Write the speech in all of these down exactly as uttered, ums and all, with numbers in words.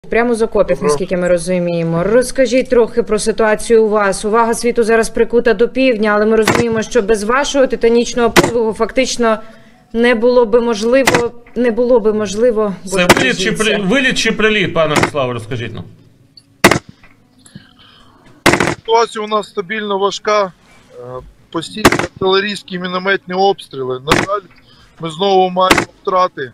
Прямо з окопів, наскільки ми розуміємо. Розкажіть трохи про ситуацію у вас. Увага світу зараз прикута до півдня, але ми розуміємо, що без вашого титанічного подвигу фактично не було би можливо, не було би можливо... Це виліт чи, при... виліт чи приліт, пане Ростиславе, розкажіть нам. Ситуація у нас стабільно важка. Постійні артилерійські мінометні обстріли. На жаль, ми знову маємо втрати.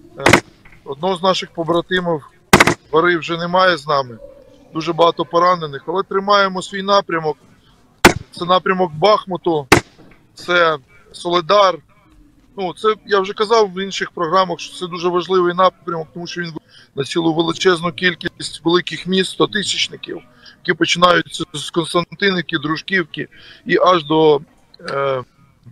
Одного з наших побратимів, Вари, вже немає з нами. Дуже багато поранених, але тримаємо свій напрямок. Це напрямок Бахмуту, це Солидар. Ну, це, я вже казав в інших програмах, що це дуже важливий напрямок, тому що він на цілу величезну кількість великих міст, стотисячників, які починаються з Константинівки, Дружківки і аж до е,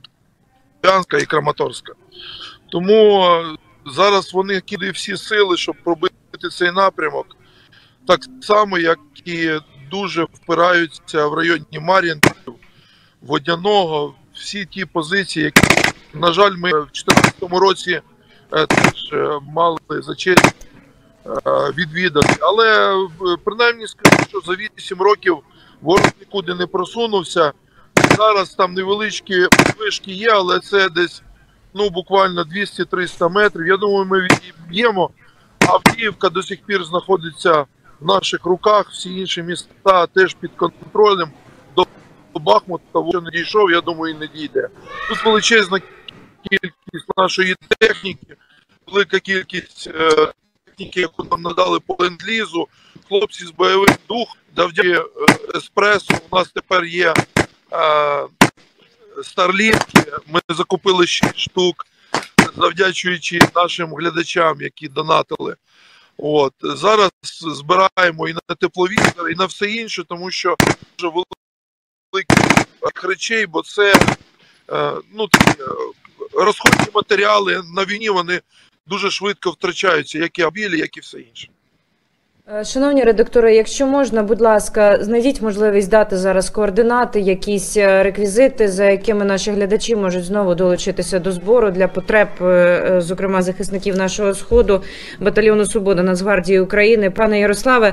Пянська і Краматорська. Тому зараз вони кидають всі сили, щоб пробити цей напрямок, так само, як і дуже впираються в районі Мар'їнків, Водяного, всі ті позиції, які, на жаль, ми в дві тисячі чотирнадцятому році е, теж е, мали за честь е, відвідати. Але принаймні скажу, що за вісім років ворог нікуди не просунувся. Зараз там невеличкі вишки є, але це десь ну, буквально двісті-триста метрів. Я думаю, ми відіб'ємо. Авдіївка до сих пір знаходиться в наших руках, всі інші міста теж під контролем. До Бахмута, що не дійшов, я думаю, і не дійде. Тут величезна кількість нашої техніки, велика кількість е, техніки, яку нам надали по ленд-лізу, хлопці з бойовим духом, завдяки е, еспресо, у нас тепер є е, старлінки, ми закупили шість штук, завдячуючи нашим глядачам, які донатили. От. Зараз збираємо і на тепловізор, і на все інше, тому що дуже великих речей, бо це е, ну, такі, розходні матеріали на війні, вони дуже швидко втрачаються, як і автомобілі, як і все інше. Шановні редактори, якщо можна, будь ласка, знайдіть можливість дати зараз координати, якісь реквізити, за якими наші глядачі можуть знову долучитися до збору для потреб, зокрема, захисників нашого Сходу, батальйону «Свобода» Нацгвардії України. Пане Ярославе,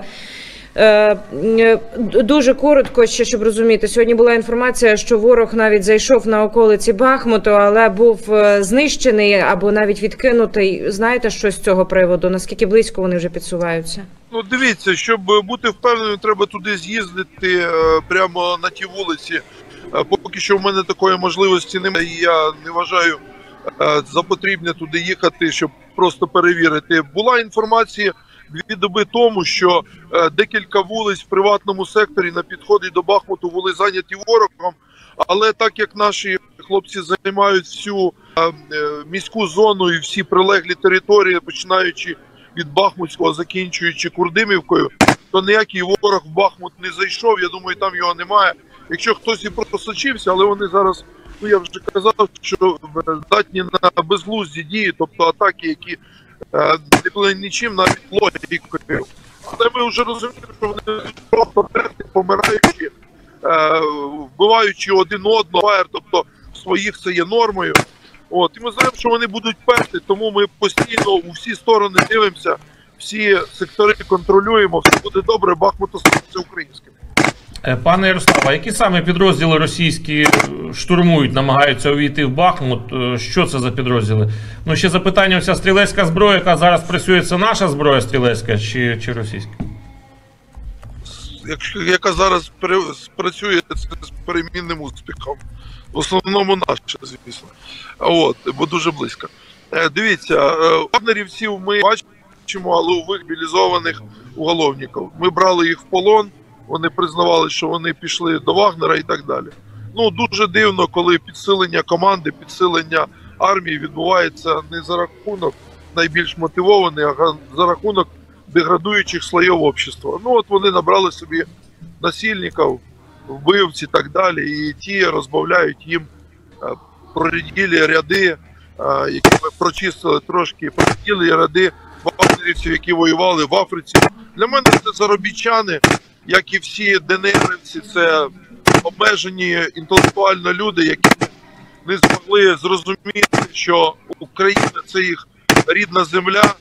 дуже коротко, ще щоб розуміти, сьогодні була інформація, що ворог навіть зайшов на околиці Бахмуту, але був знищений або навіть відкинутий. Знаєте, що з цього приводу? Наскільки близько вони вже підсуваються? Ну, дивіться, щоб бути впевненим, треба туди з'їздити прямо на ті вулиці. Поки що в мене такої можливості немає, і я не вважаю за потрібне туди їхати, щоб просто перевірити. Була інформація дві доби тому, що е, декілька вулиць в приватному секторі на підході до Бахмуту були зайняті ворогом, але так як наші хлопці займають всю е, е, міську зону і всі прилеглі території, починаючи від Бахмутського, закінчуючи Курдимівкою, то ніякий ворог в Бахмут не зайшов, я думаю, там його немає. Якщо хтось і просочився, але вони зараз, ну я вже казав, що здатні на безглузді дії, тобто атаки, які не були нічим, навіть логікою. Але ми вже розуміємо, що вони просто терти, помираючи, вбиваючи один одного, тобто своїх це є нормою. От. І ми знаємо, що вони будуть перти, тому ми постійно у всі сторони дивимося, всі сектори контролюємо, все буде добре, Бахмут залишиться українським. Пане Ярославе, а які саме підрозділи російські штурмують, намагаються увійти в Бахмут? Що це за підрозділи? Ну, ще запитання, вся стрілецька зброя, яка зараз працює, це наша зброя стрілецька чи, чи російська? Якщо, яка зараз працює, це з перемінним успіхом. В основному наша, звісно. От, бо дуже близько. Дивіться, вагнерівців ми бачимо, але у мобілізованих уголовників. Ми брали їх в полон. Вони признавали, що вони пішли до Вагнера і так далі. Ну, дуже дивно, коли підсилення команди, підсилення армії відбувається не за рахунок найбільш мотивованих, а за рахунок деградуючих слоїв общества. Ну, от вони набрали собі насильників, вбивці і так далі, і ті розбавляють їм проряділі ряди, які ми прочистили трошки, проряділі ряди вагнерівців, які воювали в Африці. Для мене це заробітчани, як і всі ДНРівці, це обмежені інтелектуально люди, які не змогли зрозуміти, що Україна – це їх рідна земля,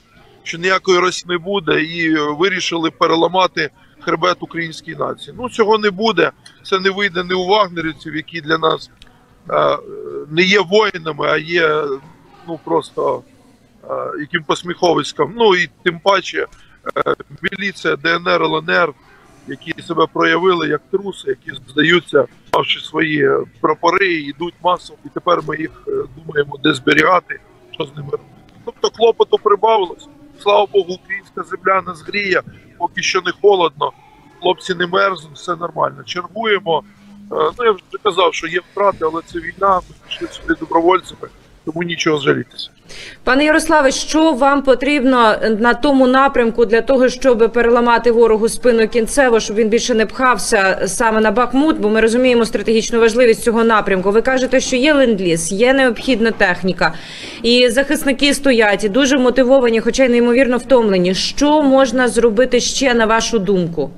що ніякої Росії не буде, і вирішили переламати хребет українській нації. Ну, цього не буде, це не вийде не у вагнерівців, які для нас е, не є воїнами, а є ну, просто е, яким посміховиськом. Ну і тим паче е, міліція, Де Ен Ер, Ел Ен Ер, які себе проявили як труси, які здаються, мавши свої прапори, йдуть масово, і тепер ми їх е, думаємо, де зберігати, що з ними робити. Тобто клопоту прибавилось. Слава Богу, українська земля не згріє, поки що не холодно, хлопці не мерзнуть, все нормально. Чергуємо. Ну, я вже казав, що є втрати, але це війна, ми пішли сюди добровольцями, тому нічого жалітися. Пане Ярославе, що вам потрібно на тому напрямку для того, щоб переламати ворогу спину кінцево, щоб він більше не пхався саме на Бахмут, бо ми розуміємо стратегічну важливість цього напрямку. Ви кажете, що є ленд-ліз, є необхідна техніка, і захисники стоять, і дуже мотивовані, хоча й неймовірно втомлені. Що можна зробити ще, на вашу думку?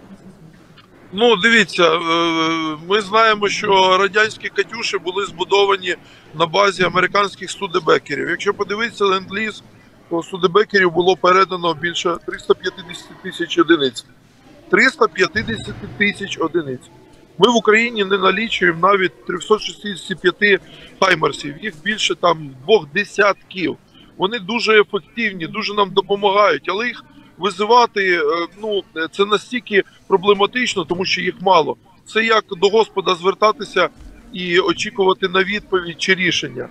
Ну, дивіться, ми знаємо, що радянські «Катюші» були збудовані на базі американських студебекерів. Якщо подивитися ленд-ліз, то студебекерів було передано більше триста п'ятдесят тисяч одиниць. триста п'ятдесят тисяч одиниць. Ми в Україні не налічуємо навіть триста шістдесят п'ять хаймерсів, їх більше там двох десятків. Вони дуже ефективні, дуже нам допомагають, але їх визивати, ну, це настільки проблематично, тому що їх мало. Це як до Господа звертатися і очікувати на відповідь чи рішення.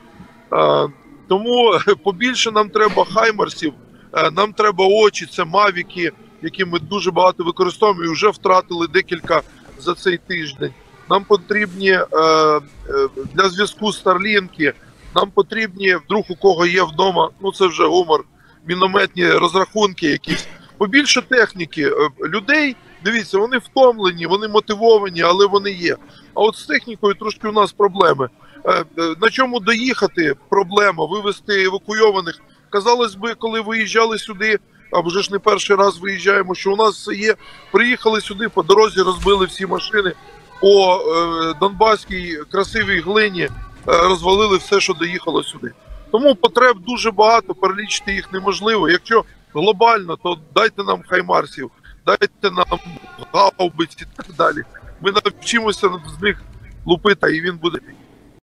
Тому побільше нам треба хаймерсів, нам треба очі, це мавіки, які ми дуже багато використовуємо і вже втратили декілька за цей тиждень. Нам потрібні для зв'язку старлінки, нам потрібні, вдруг у кого є вдома, ну це вже гумор, мінометні розрахунки якісь. Побільше техніки. Людей, дивіться, вони втомлені, вони мотивовані, але вони є. А от з технікою трошки у нас проблеми. На чому доїхати? Проблема. Вивезти евакуйованих. Казалось би, коли виїжджали сюди, а вже ж не перший раз виїжджаємо, що у нас все є. Приїхали сюди, по дорозі розбили всі машини, по донбаській красивій глині розвалили все, що доїхало сюди. Тому потреб дуже багато, перелічити їх неможливо. Якщо глобально, то дайте нам хаймарсів, дайте нам гаубиць і так далі. Ми навчимося з них лупити, і він буде.